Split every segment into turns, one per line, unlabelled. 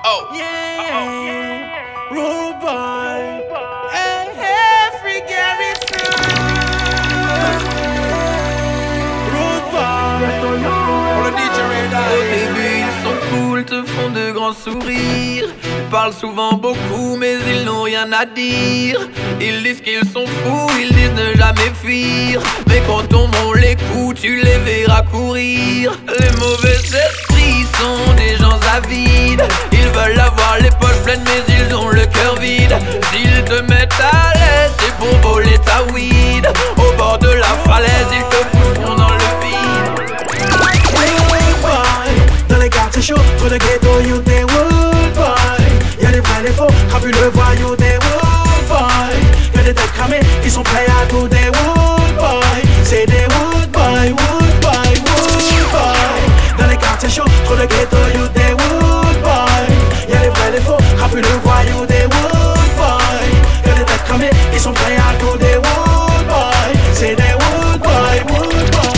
Yeah, rude boy. Hey, hey, free Gary rude boy. Pour le DJ Reda.
Oh baby, ils sont cool, te font de grands sourires. Ils parlent souvent beaucoup, mais ils n'ont rien à dire. Ils disent qu'ils sont fous, ils disent ne jamais fuir. Mais quand on monte les coups, tu les verras courir. Les mauvais esprits sont des gens avides. Ils veulent avoir les poches pleines, mais ils ont le cœur vide. S'ils te mettent à l'aise, c'est pour voler ta weed. Au bord de la falaise, ils te pousseront dans le vide.
Dans les quartiers chauds, trop de ghetto, you des wood boy. Y'a les vrais, les faux, crapus le voyou des wood boy. Y'a des têtes cramées, qui sont prêts à tout des wood boy. C'est des wood boy, wood boy, wood boy. Dans les quartiers chauds, trop de ghetto, you des wood boy. Y'a les vrais, les faux, crapus le voyou des wood boy. Y'a des têtes cramées, qui sont prêts à tout des wood boy. C'est des wood boy, wood boy.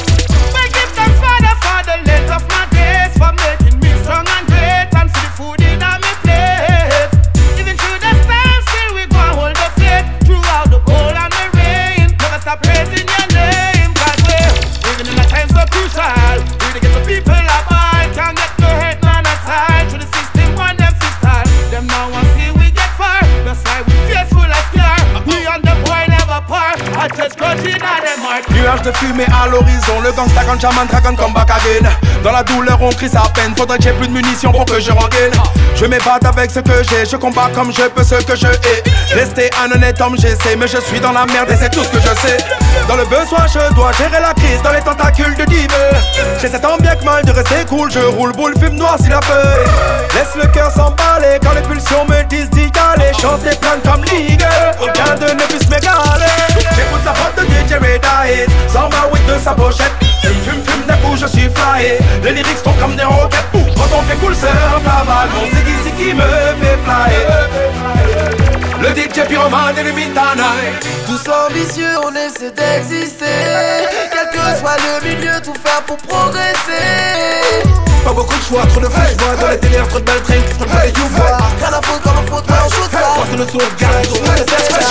Nuages de fumée à l'horizon, le gangsta quand Shaman Dragon come back again. Dans la douleur on crie sa peine, faudrait que j'ai plus de munitions pour que je rengaine. Je m'évade avec ce que j'ai, je combats comme je peux ce que je hais. Rester un honnête homme j'essaie, mais je suis dans la merde et c'est tout ce que je sais. Dans le besoin je dois gérer la crise, dans les tentacules de dive. J'essaie tant bien que mal de rester cool, je roule boule, fume noir si la feuille. Laisse le cœur s'emballer quand les pulsions me disent d'y aller. Chanter plein comme Ligue, aucun de ne puisse m'égaler. J'écoute la voix de DJ Reda Hit, sans ma weed de sa pochette. Fume, d'un coup je suis flyé. Les lyrics sont comme des roquettes. Quand on fait cool surf la vague, mon c'est qui me fait flyer. Le DJ pyromane et le midnight.
Tous ambitieux, on essaie d'exister. Quel que soit le milieu, tout faire pour progresser.
Pas beaucoup de choix, trop de fous, je vois dans les délires, trop de belles drinks, trop de belles you vois.
Rien à foutre comme on faut, toi on shoot ça.
Porte le tour, garde, tout le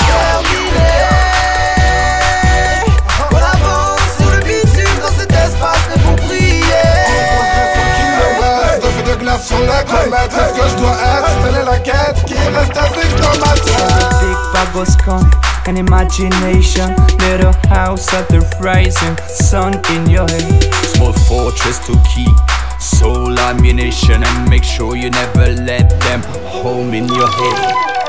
on avance sur le bitume dans cet espace mais pour briller.
De glace sur la comète, est-ce que je dois être? Telle est la quête qui reste avec dans ma tête.
Big bubbles come, an imagination. Little house at the rising sun in your head.
Small fortress to keep, soul ammunition, and make sure you never let them home in your head.